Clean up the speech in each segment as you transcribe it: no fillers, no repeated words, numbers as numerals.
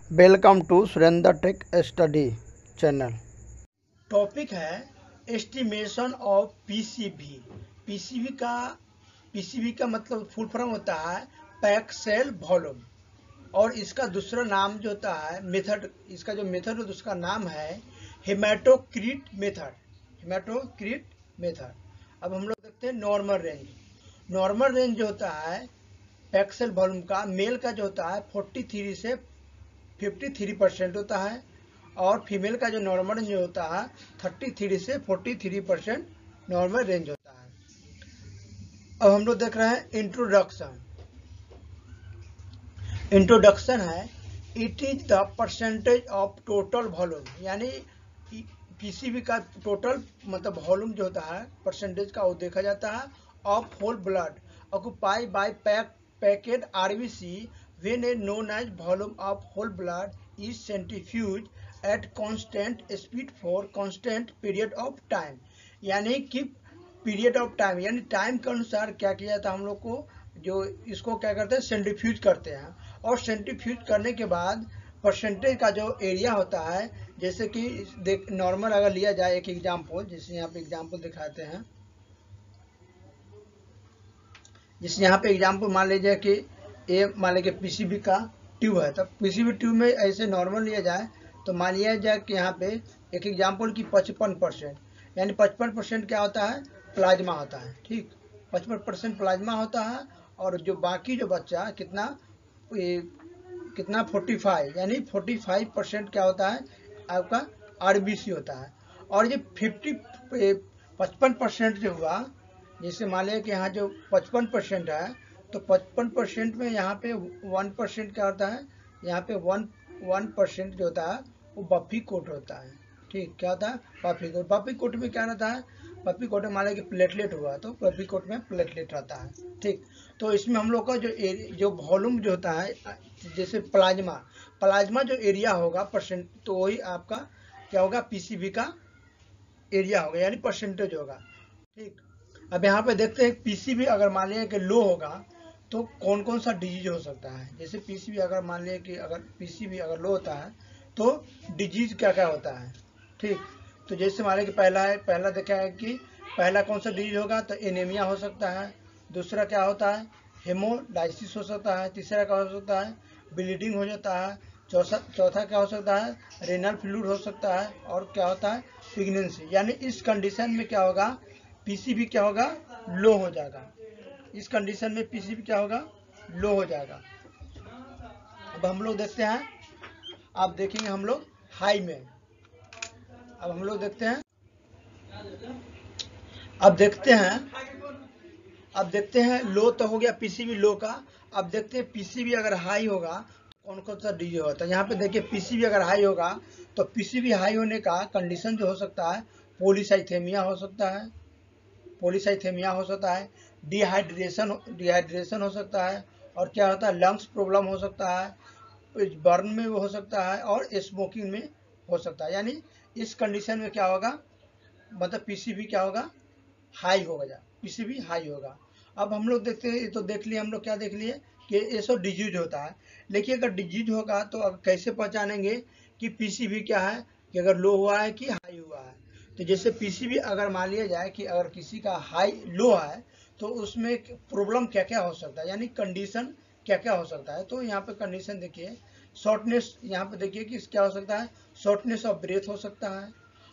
Welcome to Surendra tech study channel. Topic है estimation of PCB. PCB का मतलब full form होता है पैक सेल वॉल्यूम, और इसका दूसरा नाम जो होता है मेथड, इसका जो मेथड है उसका नाम है हेमाटोक्रीट मेथड। अब हम लोग देखते हैं नॉर्मल रेंज जो होता है पैक सेल वॉल्यूम का, मेल का जो होता है 43 से 53% होता है, और फीमेल का जो नॉर्मल रेंज होता है 33 से 43% नॉर्मल रेंज होता है। अब हम लोग देख रहे हैं इंट्रोडक्शन है it is the percentage of total volume, यानी पीसीबी का टोटल मतलब वॉल्यूम जो होता है परसेंटेज का वो देखा जाता है of whole blood occupied by packet RBC when a known as volume of whole blood is centrifuged at constant speed for constant period of time, यानी कि पीरियड ऑफ टाइम यानी टाइम के अनुसार क्या किया जाता है, हम लोग को जो इसको क्या करते हैं सेंट्रीफ्यूज करते हैं, और सेंट्रीफ्यूज करने के बाद परसेंटेज का जो एरिया होता है, जैसे कि देख नॉर्मल अगर लिया जाए एक एग्जांपल, जैसे यहाँ पे एग्जांपल दिखाते हैं, जिस यहाँ पे एग्जांपल मान लीजिए कि ये मान लीजिए पीसीबी का ट्यूब है, तो पीसीबी ट्यूब में ऐसे नॉर्मल लिया जाए तो मान लिया जाए कि यहाँ पे एक एग्जांपल की 55%, यानी 55% क्या होता है प्लाज्मा होता है, ठीक 55% प्लाज्मा होता है, और जो बाकी जो बच्चा कितना 45 यानी 45% क्या होता है आपका आरबीसी होता है। और ये 55% जो हुआ, जैसे मान लिया कि यहाँ जो 55% है तो 55% में यहाँ पे 1% क्या होता है, यहाँ पे 1% जो होता है वो बफी कोट होता है, ठीक क्या होता है बफी कोट में क्या रहता है, बफी कोट में मान लिया कि प्लेटलेट हुआ तो बफी कोट में प्लेटलेट रहता है, ठीक। तो इसमें हम लोग का जो वॉल्यूम जो होता है, जैसे प्लाज्मा जो एरिया होगा परसेंट, तो वही आपका क्या होगा पीसीबी का एरिया होगा यानी परसेंटेज होगा, ठीक। अब यहाँ पे देखते हैं पीसीबी अगर मान लिया कि लो होगा तो कौन कौन सा डिजीज हो सकता है। जैसे पीसीबी अगर मान लिया कि अगर पीसीबी अगर लो होता है तो डिजीज क्या क्या होता है, ठीक। तो जैसे मान लिया कि पहला देखा है कि पहला कौन सा डिजीज होगा, तो एनीमिया हो सकता है, दूसरा क्या होता है हेमोलाइसिस हो सकता है, तीसरा क्या हो सकता है ब्लीडिंग हो जाता है, चौथा क्या हो सकता है रेनल फ्लूइड हो सकता है, और क्या होता है प्रेगनेंसी। यानी इस कंडीशन में क्या होगा पीसीबी क्या होगा लो हो जाएगा, इस कंडीशन में पीसीबी क्या होगा लो हो जाएगा। अब हम लोग देखते हैं, आप देखेंगे हम लोग हाई में, अब हम लोग देखते हैं, अब देखते हैं लो तो हो गया पीसीबी लो का। अब देखते हैं पीसीबी अगर हाई होगा तो कौन कौन सा डीजे होता है। यहाँ पे देखिए पीसीबी अगर हाई होगा तो पीसीबी हाई होने का कंडीशन जो हो सकता है पॉलीसाइथेमिया हो सकता है, डिहाइड्रेशन हो सकता है, और क्या होता है लंग्स प्रॉब्लम हो सकता है, बर्न में हो सकता है, और स्मोकिंग में हो सकता है। यानी इस कंडीशन में क्या होगा मतलब पीसीबी क्या होगा हाई होगा, पीसीबी हाई होगा। अब हम लोग देखते हैं, तो देख लिए हम लोग क्या देख लिए कि ये सब डिजीज होता है, लेकिन अगर डिजीज होगा तो अब कैसे पहचानेंगे कि पीसीबी क्या है कि अगर लो हुआ है कि हाई हुआ है। तो जैसे पीसीबी अगर मान लिया जाए कि अगर किसी का हाई लो है तो उसमें प्रॉब्लम क्या क्या हो सकता है, यानी कंडीशन क्या क्या हो सकता है। तो यहाँ पे कंडीशन देखिए शॉर्टनेस, यहाँ पे देखिए कि क्या हो सकता है शॉर्टनेस ऑफ ब्रेथ हो सकता है,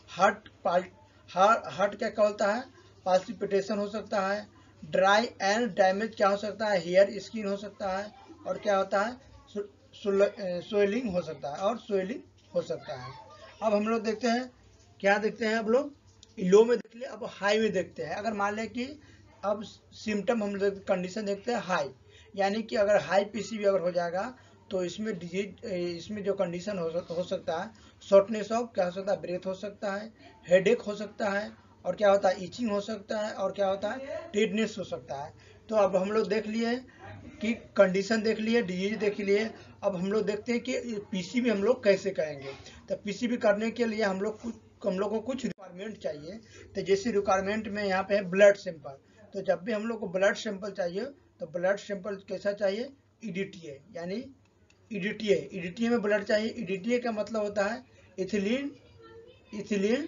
हार्ट क्या क्या होता है पाल्पिटेशन हो सकता है, ड्राई एंड डैमेज क्या हो सकता है हेयर स्किन हो सकता है, और क्या होता है स्वेलिंग हो सकता है, हो सकता है। अब हम लोग देखते हैं क्या देखते हैं, अब लोग लो में देख लिया, अब हाई में देखते हैं। अगर मान लें कि अब सिम्टम हम लोग कंडीशन देखते हैं हाई, यानी कि अगर हाई पीसीबी अगर हो जाएगा तो इसमें डिजीज, इसमें जो कंडीशन हो सकता है शॉर्टनेस ऑफ क्या हो सकता है ब्रेथ हो सकता है, हेडेक हो सकता है, और क्या होता है इचिंग हो सकता है, और क्या होता है टिडनेस हो सकता है। तो अब हम लोग देख लिए कि कंडीशन देख लिए, डिजीज देख लिए। अब हम लोग देखते हैं कि पीसीबी हम लोग कैसे करेंगे। तो पीसीबी करने के लिए हम लोग को कुछ रिक्वायरमेंट चाहिए। तो जैसे रिक्वायरमेंट में यहाँ पे है ब्लड सैंपल, तो जब भी हम लोग को ब्लड सैंपल चाहिए तो ब्लड सैंपल कैसा चाहिए ईडीटीए, यानी ईडीटीए में ब्लड चाहिए। ईडीटीए का मतलब होता है ethylene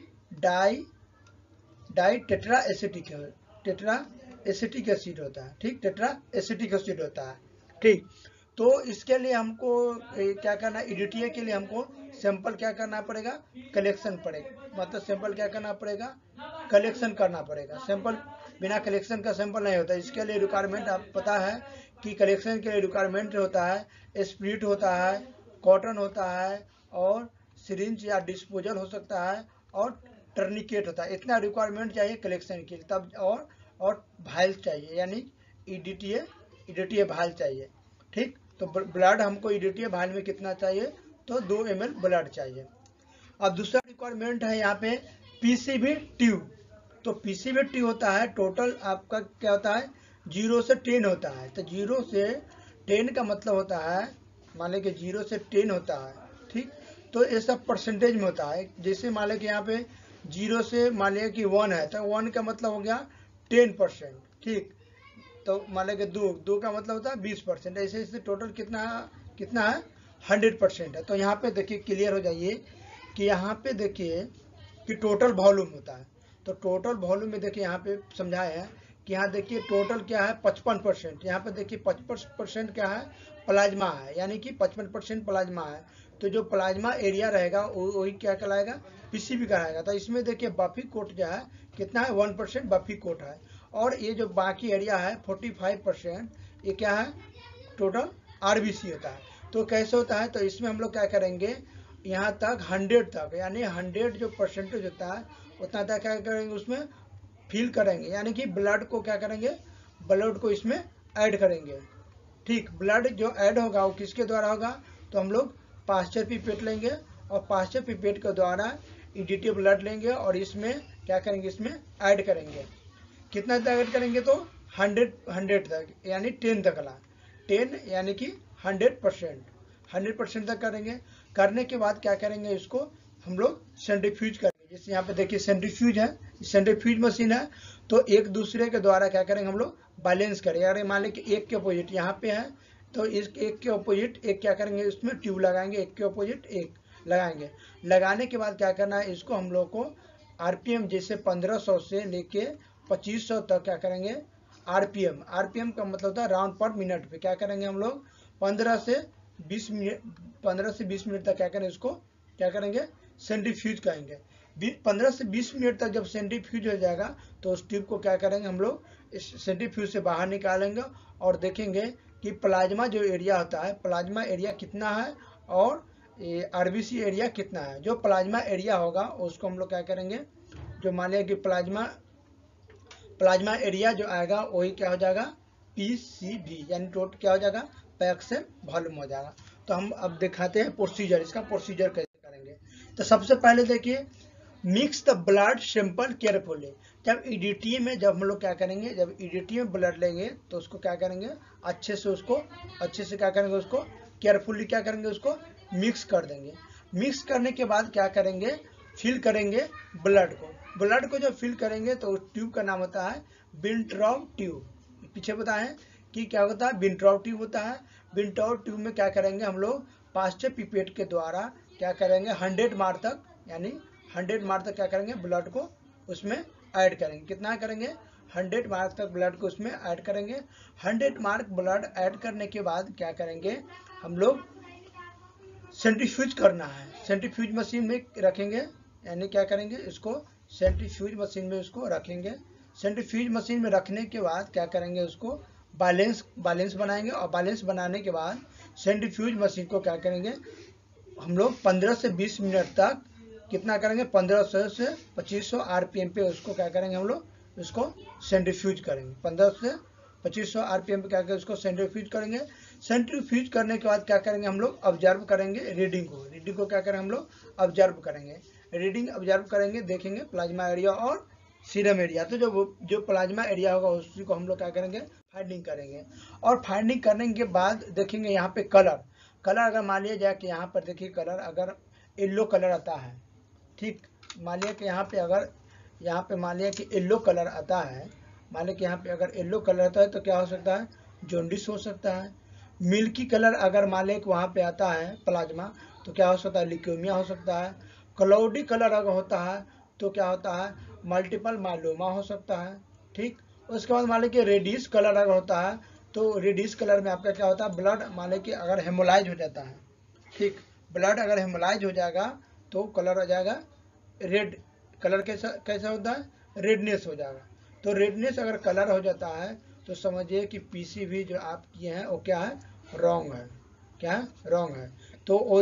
di tetra acetic acid होता है। ठीक, टेट्रा एसिटिक एसिड होता है। ठीक, तो इसके लिए हमको क्या करना है, ईडीटीए के लिए हमको सैंपल क्या करना पड़ेगा, कलेक्शन पड़ेगा। मतलब सैंपल क्या करना पड़ेगा, कलेक्शन करना पड़ेगा। सैंपल बिना कलेक्शन का सैंपल नहीं होता। इसके लिए रिक्वायरमेंट आप पता है कि कलेक्शन के लिए रिक्वायरमेंट होता है, स्पिरिट होता है, कॉटन होता है, और सिरिंज या डिस्पोजल हो सकता है, और टर्निकेट होता है। इतना रिक्वायरमेंट चाहिए कलेक्शन के लिए। तब और भाइल चाहिए, यानी ईडीटीए भाइल चाहिए। ठीक, तो ब्लड हमको ईडीटीए भाइल में कितना चाहिए, तो 2 ml ब्लड चाहिए। अब दूसरा रिक्वायरमेंट है यहाँ पे पीसीबी ट्यूब। तो पीसीबी ट्यूब होता है, टोटल आपका क्या होता है, 0 से 10 होता है। तो 0 से 10 का मतलब होता है, मान लें कि 0 से 10 होता है। ठीक, तो ये सब परसेंटेज में होता है। जैसे मान लें कि यहाँ पे 0 से मान लिया कि 1 है, तो 1 का मतलब हो गया 10%। ठीक, तो मान लें कि 2 का मतलब होता है 20%। ऐसे ऐसे टोटल कितना है, 100% है। तो यहाँ पे देखिए क्लियर हो जाइए कि यहाँ पे देखिए कि टोटल वॉल्यूम होता है। तो टोटल वॉल्यूम में देखिए यहाँ पे समझाया है कि यहाँ देखिए टोटल क्या है, 55%। यहाँ पे देखिए 55% क्या है, प्लाज्मा है, यानी कि 55% प्लाज्मा है। तो जो प्लाज्मा एरिया रहेगा वही क्या कहलाएगा, पीसीबी कहलाएगा। तो इसमें देखिए बफी कोट जो है कितना है, 1% बफी कोट है। और ये जो बाकी एरिया है 45%, ये क्या है, टोटल आरबीसी होता है। तो कैसे होता है, तो इसमें हम लोग क्या करेंगे, यहाँ तक 100 तक, यानी 100 जो परसेंटेज होता है उतना तक क्या करेंगे, उसमें फिल करेंगे। यानी कि ब्लड को क्या करेंगे, ब्लड को इसमें ऐड करेंगे। ठीक, ब्लड जो ऐड होगा वो किसके द्वारा होगा, तो हम लोग पास्चर पिपेट लेंगे, और पास्चर पिपेट के द्वारा ईडीटी ब्लड लेंगे, और इसमें क्या करेंगे, इसमें ऐड करेंगे। कितना तक ऐड करेंगे, तो 100 तक, यानी 10 तक ला 10, यानी कि 100% तक करेंगे। करने के बाद क्या करेंगे, इसको हम लोग सेंट्रीफ्यूज करेंगे। जैसे यहाँ पे देखिए सेंट्रीफ्यूज है, सेंट्रीफ्यूज मशीन है। तो एक दूसरे के द्वारा क्या करेंगे, हम लोग बैलेंस करेंगे। अगर मान लें कि एक के अपोजिट यहाँ पे है, तो इस एक के अपोजिट एक क्या करेंगे, उसमें ट्यूब लगाएंगे, एक के अपोजिट एक लगाएंगे। लगाने के बाद क्या करना है, इसको हम लोग को आरपीएम जैसे 1500 से लेके 2500 तक क्या करेंगे, आरपीएम का मतलब होता है राउंड पर मिनट पे। क्या करेंगे हम लोग 15 से 20 मिनट तक क्या करेंगे, इसको क्या करेंगे, सेंट्रीफ्यूज करेंगे। 15 से 20 मिनट तक जब सेंट्रीफ्यूज हो जाएगा, तो उस ट्यूब को क्या करेंगे, हम लोग इस सेंट्रीफ्यूज से बाहर निकालेंगे, और देखेंगे कि प्लाज्मा जो एरिया होता है, प्लाज्मा एरिया कितना है, और आरबीसी एरिया कितना है। जो प्लाज्मा एरिया होगा उसको हम लोग क्या करेंगे, जो मान लिया कि प्लाज्मा एरिया जो आएगा वही क्या हो जाएगा, पीसीबी, यानी टोटल क्या हो जाएगा, पैक्शन वॉल्यूम हो जाएगा। तो हम अब दिखाते हैं प्रोसीजर, इसका प्रोसीजर कैसे करेंगे। तो सबसे पहले देखिए, mix the blood sample carefully. जब ईडीटी में जब हम लोग क्या करेंगे, जब ईडीटी में ब्लड लेंगे तो उसको क्या करेंगे, अच्छे से क्या करेंगे, उसको केयरफुली क्या करेंगे, उसको मिक्स कर देंगे। मिक्स करने के बाद क्या करेंगे, फिल करेंगे ब्लड को जब फिल करेंगे तो उस ट्यूब का नाम होता है विंट्रॉप ट्यूब। पीछे बताएं कि क्या होता है, विंट्रॉप ट्यूब होता है। विंट्रॉप ट्यूब में क्या करेंगे, हम लोग पास्चर पिपेट के द्वारा क्या करेंगे, 100 मार तक, यानी 100 मार तक क्या करेंगे, ब्लड को उसमें ऐड करेंगे। कितना करेंगे, 100 मार्क तक ब्लड को उसमें ऐड करेंगे। 100 मार्क ब्लड ऐड करने के बाद क्या करेंगे, हम लोग सेंट्रीफ्यूज करना है, सेंट्रीफ्यूज मशीन में रखेंगे। यानी क्या करेंगे, इसको सेंट्रीफ्यूज मशीन में उसको रखेंगे। सेंट्रीफ्यूज मशीन में रखने के बाद क्या करेंगे, उसको बैलेंस बनाएंगे, और बैलेंस बनाने के बाद सेंट्रीफ्यूज मशीन को क्या करेंगे, हम लोग 15 से 20 मिनट तक कितना करेंगे, 1500 से 2500 आरपीएम पे उसको क्या करेंगे, हम लोग उसको सेंट्रीफ्यूज करेंगे। 1500 से 2500 आरपीएम पे क्या करेंगे, उसको सेंट्रीफ्यूज करेंगे। सेंट्रीफ्यूज करने के बाद क्या करेंगे, हम लोग ऑब्जर्व करेंगे रीडिंग को क्या करेंगे, हम लोग ऑब्जर्व करेंगे। रीडिंग ऑब्जर्व करेंगे, देखेंगे प्लाज्मा एरिया और सीरम एरिया। तो जो प्लाज्मा एरिया होगा उसी को हम लोग क्या करेंगे, फाइंडिंग करेंगे। और फाइंडिंग करने के बाद देखेंगे यहाँ पे कलर अगर मान लिया जाए कि यहाँ पर देखिए कलर अगर येलो कलर आता है, ठीक, मान लिया कि यहाँ पे मान लिया कि येलो कलर आता है, मान लिया कि यहाँ पे अगर येलो कलर आता है तो क्या हो सकता है, जॉन्डिस हो सकता है। मिल्की कलर अगर मान लें कि वहाँ पे आता है प्लाज्मा, तो क्या हो सकता है, ल्यूकेमिया हो सकता है। क्लाउडी कलर अगर होता है तो क्या होता है, मल्टीपल माइलोमा हो सकता है। ठीक, उसके बाद मान लें कि रेडिश कलर अगर होता है तो रेडिश कलर में आपका क्या होता है, ब्लड मान लें कि अगर हेमोलाइज हो जाता है, ठीक, ब्लड अगर हेमोलाइज हो जाएगा तो कलर हो जाएगा रेड कलर। कैसा कैसा होता है, रेडनेस हो जाएगा। तो रेडनेस अगर कलर हो जाता है तो समझिए कि पीसीवी जो आप किए हैं वो क्या है, रॉन्ग है। क्या है, रॉन्ग है। तो वो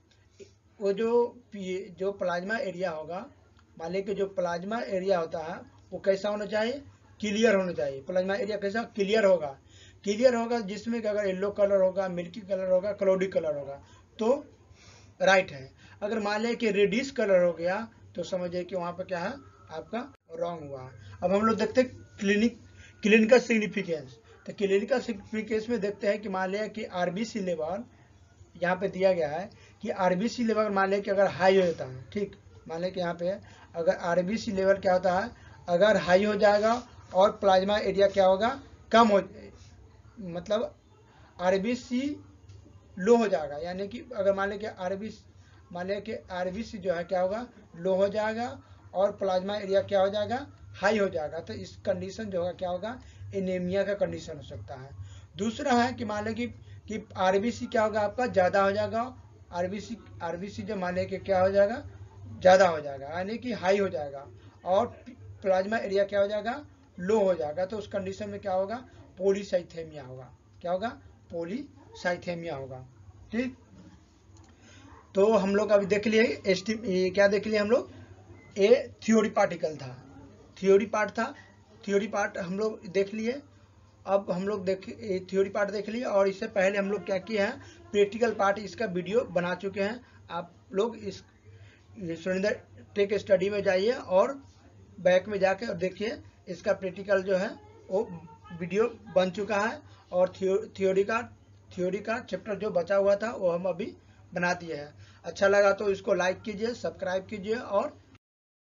जो प्लाज्मा एरिया होगा, मान लीजिए कि जो प्लाज्मा एरिया होता है वो कैसा होना चाहिए, क्लियर होना चाहिए। प्लाज्मा एरिया कैसा क्लियर होगा, क्लियर होगा जिसमें कि अगर येलो कलर होगा, मिल्की कलर होगा, क्लाउडी कलर होगा तो राइट है। अगर मान लें कि रेडिश कलर हो गया तो समझिए कि वहाँ पर क्या है, आपका रॉन्ग हुआ। अब हम लोग देखते हैं क्लिनिकल सिग्निफिकेंस। तो क्लिनिकल सिग्निफिकेंस में देखते हैं कि मान लिया कि आरबीसी लेवल यहाँ पे दिया गया है कि आरबीसी लेवल मान लें कि अगर हाई हो जाता है, ठीक, मान लें कि यहाँ पे अगर आरबीसी लेवल क्या होता है, अगर हाई हो जाएगा और प्लाज्मा एरिया क्या होगा, कम हो, मतलब आरबीसी लो हो जाएगा, यानी कि अगर मान लें कि आरबीसी जो है क्या होगा, लो हो जाएगा और प्लाज्मा एरिया क्या हो जाएगा, हाई हो जाएगा। तो इस कंडीशन जो होगा क्या होगा, एनीमिया का कंडीशन हो सकता है। दूसरा है कि मान लें कि आरबीसी क्या होगा, आपका ज़्यादा हो जाएगा। आरबीसी जो मान लें कि क्या हो जाएगा, ज़्यादा हो जाएगा, यानी कि हाई हो जाएगा और प्लाज्मा एरिया क्या हो जाएगा, लो हो जाएगा। तो उस कंडीशन में क्या होगा, पॉलीसाइथेमिया होगा। क्या होगा, पॉलीसाइथेमिया होगा। ठीक, तो हम लोग अभी देख लिए क्या देख लिए हम लोग, ए थ्योरी पार्टिकल था, थ्योरी पार्ट था, थ्योरी पार्ट हम लोग देख लिए। अब हम लोग थ्योरी पार्ट देख लिए और इससे पहले हम लोग क्या किए हैं, प्रैक्टिकल पार्ट इसका वीडियो बना चुके हैं। आप लोग इस सुरेंद्र टेक स्टडी में जाइए और बैक में जाके और देखिए, इसका प्रैक्टिकल जो है वो वीडियो बन चुका है। और थ्योरी का चैप्टर जो बचा हुआ था वो हम अभी बना दिए हैं। अच्छा लगा तो इसको लाइक कीजिए, सब्सक्राइब कीजिए और